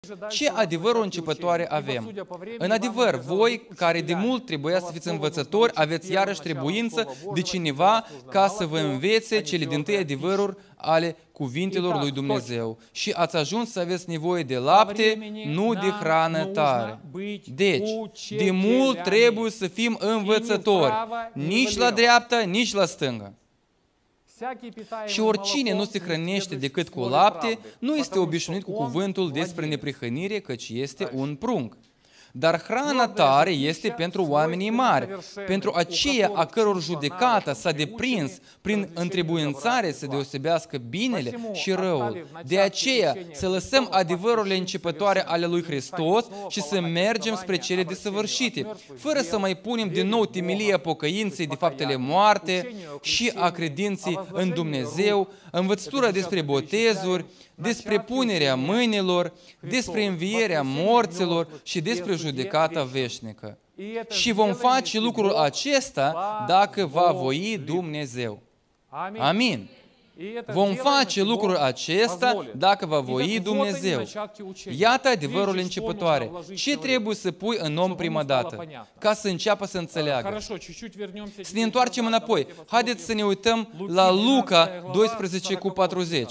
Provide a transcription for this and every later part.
Ce adevăruri începătoare avem? În adevăr, voi, care de mult trebuia să fiți învățători, aveți iarăși trebuință de cineva ca să vă învețe cele dintâi adevăruri ale cuvintelor lui Dumnezeu. Și ați ajuns să aveți nevoie de lapte, nu de hrană tare. Deci, de mult trebuie să fim învățători, nici la dreapta, nici la stânga. Și oricine nu se hrănește decât cu lapte, nu este obișnuit cu cuvântul despre neprihănire, căci este un prunc. Dar hrana tare este pentru oamenii mari, pentru aceia a căror judecata s-a deprins prin întrebuințare să deosebească binele și răul. De aceea să lăsăm adevărurile începătoare ale lui Hristos și să mergem spre cele desăvârșite, fără să mai punem din nou temelia pocăinței de faptele moarte și a credinței în Dumnezeu, învățătura despre botezuri, despre punerea mâinilor, despre învierea morților și despre judecata veșnică. Și vom face lucrul acesta dacă va voi Dumnezeu. Amin. Vom face lucrul acesta dacă va voi Dumnezeu. Iată adevărul începătoare. Ce trebuie să pui în om prima dată, ca să înceapă să înțeleagă? Să ne întoarcem înapoi. Haideți să ne uităm la Luca 12:40.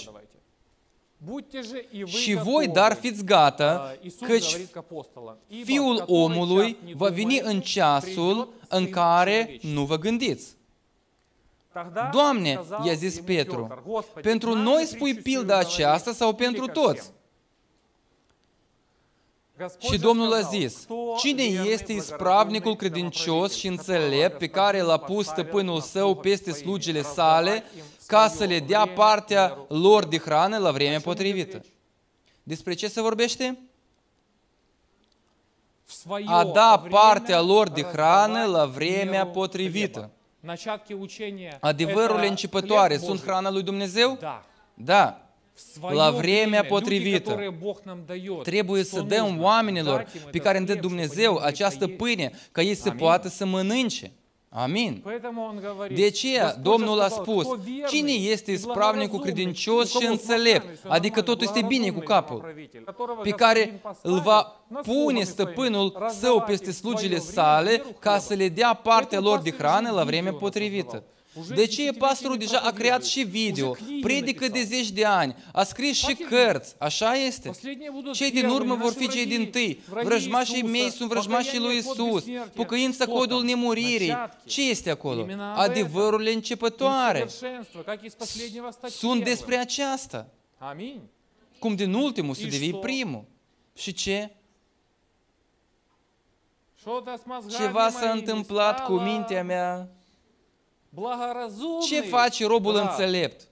Și voi, dar fiți gata, căci Fiul omului va veni în ceasul în care nu vă gândiți. Doamne, i-a zis Petru, pentru noi spui pilda aceasta sau pentru toți? Și Domnul a zis, cine este ispravnicul credincios și înțelept pe care l-a pus stăpânul său peste slugile sale ca să le dea partea lor de hrană la vremea potrivită? Despre ce se vorbește? A da partea lor de hrană la vremea potrivită. Adevărurile începătoare sunt hrana lui Dumnezeu? Da. La vremea potrivită. Trebuie să dăm oamenilor pe care îi dă Dumnezeu această pâine, ca ei să poată să mănânce. Amin. De aceea Domnul a spus, cine este ispravnicul credincios și înțelept, adică totul este bine cu capul, pe care îl va pune stăpânul său peste slugile sale ca să le dea partea lor de hrană la vremea potrivită. De ce pastorul deja a creat și video, predică de 10 de ani, a scris și cărți, așa este? Cei din urmă vor fi cei dintâi, vrăjmașii mei sunt vrăjmașii lui Iisus, pocăința codul nemuririi. Ce este acolo? Adevărurile începătoare. Sunt despre aceasta. Cum din ultimul să devii primul. Și ce? Ceva s-a întâmplat cu mintea mea. Ce face robul înțelept?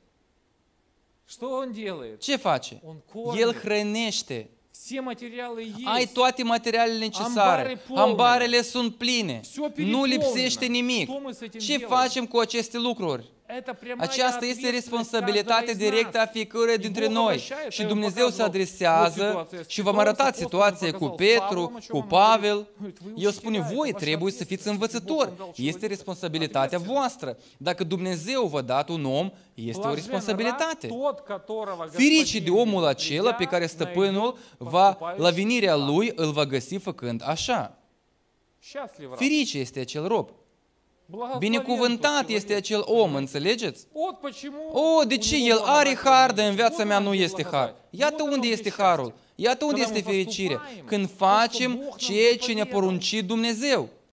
Ce face? El hrănește. Ai toate materialele necesare. Ambarele sunt pline. Nu lipsește nimic. Ce facem cu aceste lucruri? Aceasta este responsabilitatea directă a fiecăruia dintre noi. Și Dumnezeu se adresează și v-am arătat situația cu Petru, cu Pavel. El spune, voi trebuie să fiți învățători. Este responsabilitatea voastră. Dacă Dumnezeu v-a dat un om, este o responsabilitate. Ferice de omul acela pe care stăpânul la venirea lui îl va găsi făcând așa. Ferice este acel rob. Binecuvântat este acel om, înțelegeți? De ce el are har, dar în viața mea nu este har? Iată unde este harul, iată unde este fericirea, când facem ceea ce ne-a poruncit Dumnezeu.